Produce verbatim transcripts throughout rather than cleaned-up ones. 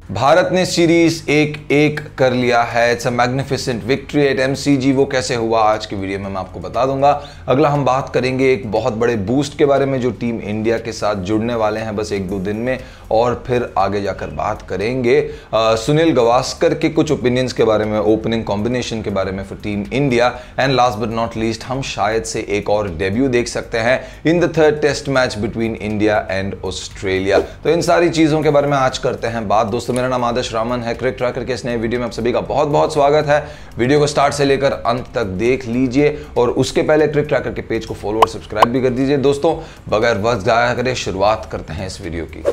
भारत ने सीरीज एक एक कर लिया है। It's a magnificent victory at MCG. वो कैसे हुआ आज की वीडियो में मैं आपको बता दूंगा। अगला हम बात करेंगे एक बहुत बड़े बूस्ट के बारे में जो टीम इंडिया के साथ जुड़ने वाले हैं बस एक दो दिन में, और फिर आगे जाकर बात करेंगे आ, सुनील गावस्कर के कुछ ओपिनियंस के बारे में, ओपनिंग कॉम्बिनेशन के बारे में for team India, and last but not least हम शायद से एक और डेब्यू देख सकते हैं in the third test match between India and Australia. तो इन सारी चीजों के बारे में आज करते हैं बात। दोस्तों मेरा नाम आदर्श रामन है, क्रिकेट ट्रैकर के इस नए वीडियो में आप सभी का बहुत बहुत स्वागत है। वीडियो को स्टार्ट से लेकर अंत तक देख लीजिए और उसके पहले क्रिकेट ट्रैकर के पेज को फॉलो और सब्सक्राइब भी कर दीजिए। दोस्तों बगैर वक्त जाया करे शुरुआत करते हैं इस वीडियो की।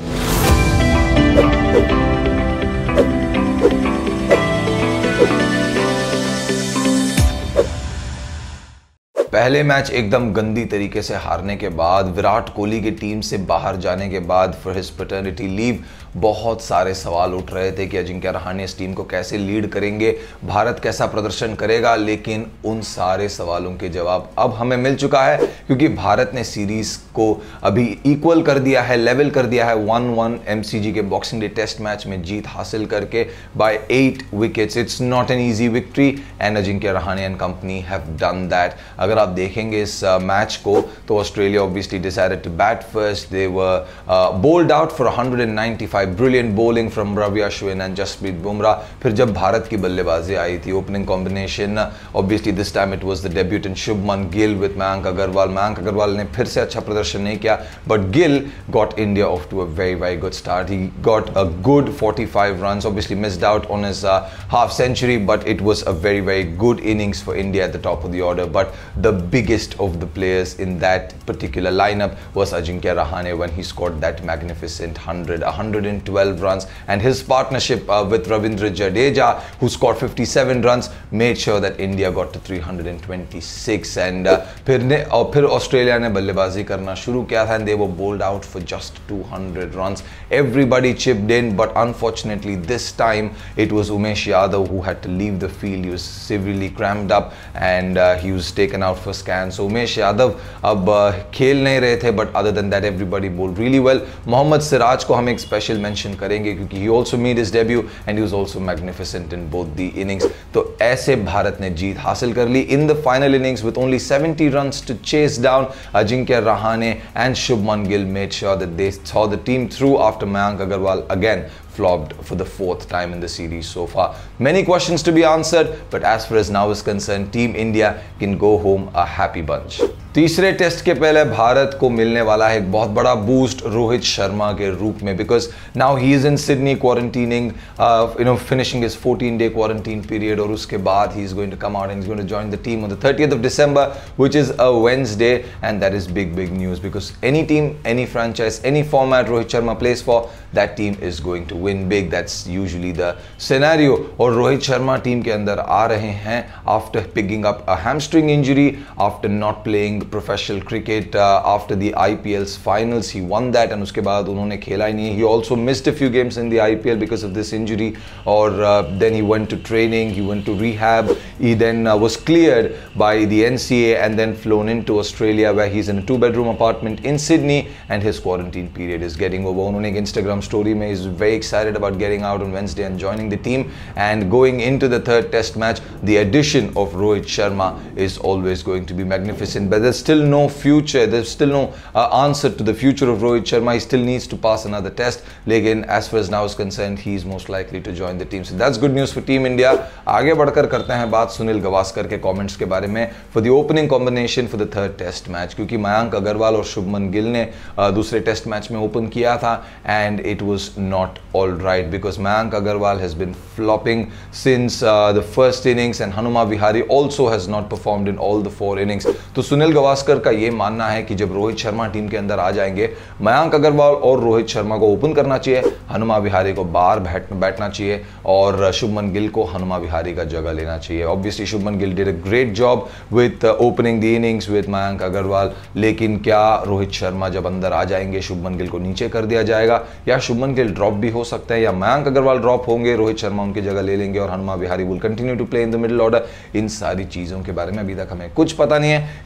पहले मैच एकदम गंदी तरीके से हारने के बाद, विराट कोहली की टीम से बाहर जाने के बाद फॉर हिज पैटर्निटी लीव, बहुत सारे सवाल उठ रहे थे कि अजिंक्य रहाणे इस टीम को कैसे लीड करेंगे, भारत कैसा प्रदर्शन करेगा। लेकिन उन सारे सवालों के जवाब अब हमें मिल चुका है क्योंकि भारत ने सीरीज को अभी इक्वल कर दिया है, लेवल कर दिया है वन वन एमसीजी के बॉक्सिंग डे टेस्ट मैच में जीत हासिल करके by eight wickets. It's not an easy victory and Ajinkya Rahane and company have done that. अगर आप देखेंगे इस मैच uh, को तो Australia obviously decided to bat first. They were bowled out for one ninety five, brilliant bowling from Ravi Ashwin and Jasprit Bumrah. फिर जब भारत की बल्लेबाजी आई थी, opening combination, obviously this time it was the debutant Shubman Gill with Mayank Agarwal. Mayank Agarwal ने फिर से अच्छा प्रदर्शन नहीं किया, but Gill got India off to a very very good start. He got a good forty-five runs, obviously missed out on his uh, half century, but it was a very very good innings for India at the top of the order. But the biggest of the players in that particular lineup was Ajinkya Rahane when he scored that magnificent one hundred, one hundred twelve runs, and his partnership uh, with Ravindra Jadeja, who scored fifty-seven runs, made sure that India got to three hundred twenty-six. And uh, फिर ने और फिर Australia ने बल्लेबाजी करना शुरू किया था, and they were bowled out for just two hundred runs. Everybody chipped in, but unfortunately this time it was Umesh Yadav who had to leave the field. He was severely cramped up and uh, he was taken out for scan. So Umesh Yadav अब uh, खेल नहीं रहे थे, but other than that everybody bowled really well. Mohammad Siraj को हम एक special mention करेंगे क्योंकि he also made his debut and he was also magnificent in both the innings. तो ऐसे भारत ने जीत हासिल कर ली in the final innings with only seventy runs to chase down. Ajinkya Rahane and Shubman Gill made sure that they saw the team through after Mayank Agarwal again flopped for the fourth time in the series so far. Many questions to be answered, but as far as now is concerned, Team India can go home a happy bunch. तीसरे test के पहले भारत को मिलने वाला है एक बहुत बड़ा बूस्ट रोहित शर्मा के रूप में, because now he is in Sydney quarantining, you know finishing his fourteen day quarantine period, और उसके बाद he is going to come out and is going to join the team on the thirtieth of December, which is a Wednesday, and that is big big news because any team, any franchise, any format Rohit Sharma plays for, that team is going to win big. That's usually the scenario. और Rohit Sharma team के अंदर आ रहे हैं after picking up a hamstring injury, after not playing professional cricket uh, after the I P L's finals. He won that and उसके बाद उन्होंने खेला ही नहीं. He also missed a few games in the I P L because of this injury, or uh, then he went to training, he went to rehab. He then uh, was cleared by the N C A and then flown into Australia where he's in a two bedroom apartment in Sydney and his quarantine period is getting over. उन्होंने एक Instagram story में is very excited about getting out on Wednesday and joining the team and going into the third test match. The addition of Rohit Sharma is always going to be magnificent, but there's still no future, there's still no uh, answer to the future of Rohit Sharma. He still needs to pass another test. Lekin as far as now is concerned, he is most likely to join the team. So that's good news for Team India. आगे बढ़कर करते हैं बात सुनील गावस्कर के comments के बारे में for the opening combination for the third test match, क्योंकि मयंक अग्रवाल और शुभमन गिल ने uh, दूसरे टेस्ट मैच में ओपन किया था and it was not all right because Mayank Agarwal has been flopping since uh, the first innings and Hanuma Vihari also has not performed in all the four innings. तो सुनील गावस्कर का ये मानना है कि जब रोहित शर्मा टीम के अंदर आ जाएंगे, मयंक अग्रवाल और रोहित शर्मा को ओपन करना चाहिए, हनुमा विहारी को बाहर बैठ बैठना चाहिए और शुभमन गिल को हनुमा विहारी का जगह लेना चाहिए. Obviously Shubman Gill did a great job with opening the innings with Mayank Agarwal, लेकिन क्या रोहित शर्मा जब अंदर आ जाएंगे शुभमन गिल को नीचे कर दिया जाएगा, या शुभमन गिल ड्रॉप भी हो सकता है, या मयंक अग्रवाल ड्रॉप होंगे, रोहित शर्मा उनकी जगह ले लेंगे और Hanuma Vihari will continue to play in the middle order. इन सारी चीजों के बारे में अभी तक हमें कुछ पता नहीं है. It's all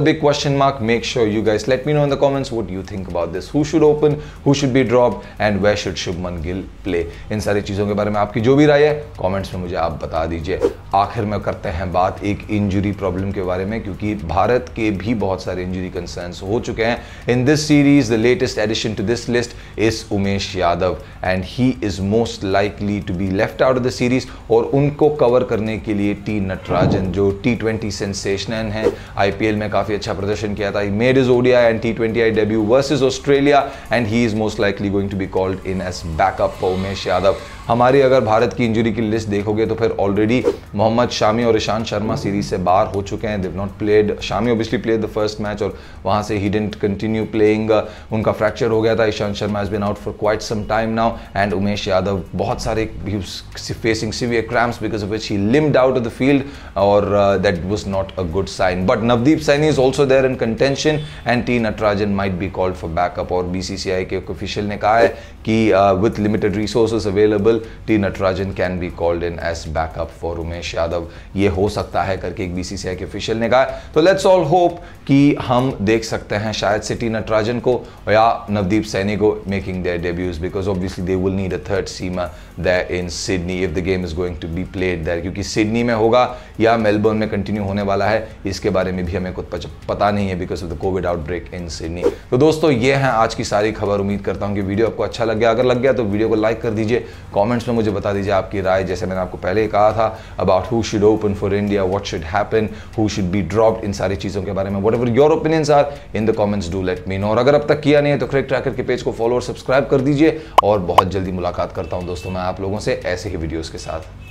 a big question mark. Make sure you guys let me know in the comments what you think about this. Who should open, who should be dropped, and where should Shubman Gill play? इन सारी चीज़ों के बारे में आपकी जो भी राय है कमेंट्स में मुझे आप बता दीजिए। आखिर में करते हैं बात एक इंजरी प्रॉब्लम के बारे में, क्योंकि भारत के भी बहुत सारे इंजरी कंसर्न्स हो चुके हैं। In this series the latest edition to this list is Umesh Yadav and he is most likely to be left out of the series. और उनको कवर करने के लिए टी नटराजन जो टी ट्वेंटी सेंसेशनल हैं, आईपीएल में काफ़ी अच्छा प्रदर्शन किया था, he made his ODI and T twenty I debut versus Australia and he is most likely going to be called in as backup for Umesh Yadav. हमारी अगर भारत की इंजरी की लिस्ट देखोगे तो फिर ऑलरेडी मोहम्मद शामी और ईशांत शर्मा सीरीज से बाहर हो चुके हैं। They've not played, Shami obviously played the first match और वहां से ही डिडंट कंटिन्यू प्लेइंग, उनका फ्रैक्चर हो गया था। Ishant Sharma has been out for quite some time now and Umesh Yadav बहुत सारे facing severe cramps because of which he limped out of the field और that was not a good sign. But Navdeep Saini is also there in contention and T Natarajan might be called for backup. और BCCI के official ने कहा है कि with limited resources available T Natarajan can be called in as backup for Umesh Yadav. ये हो सकता है करके एक बीसीसीआई के ऑफिशियल ने कहा। तो लेट्स ऑल होप कि हम देख सकते हैं शायद से टी नटराजन को या नवदीप सैनी को making their debuts, because obviously they will need a third seamer there in Sydney if the game is going to be played there. क्योंकि सिडनी में होगा या मेलबर्न में कंटिन्यू होने वाला है इसके बारे में भी हमें कुछ पता नहीं है because of the covid outbreak in Sydney. तो दोस्तों ये हैं आज की सारी खबर। उम्मीद करता हूँ कि वीडियो आपको अच्छा लग गया। अगर लग गया तो वीडियो को लाइक कर दीजिए, कमेंट्स में मुझे बता दीजिए आपकी राय। जैसे मैंने आपको पहले ही कहा था about who should open for India, what should happen, who should be dropped, इन सारी चीज़ों के बारे में whatever your opinions are in the comments do let me know. और अगर अब तक किया नहीं है तो क्रिक ट्रैकर के पेज को फॉलो और सब्सक्राइब कर दीजिए। और बहुत जल्दी मुलाकात करता हूं दोस्तों मैं आप लोगों से ऐसे ही वीडियोस के साथ।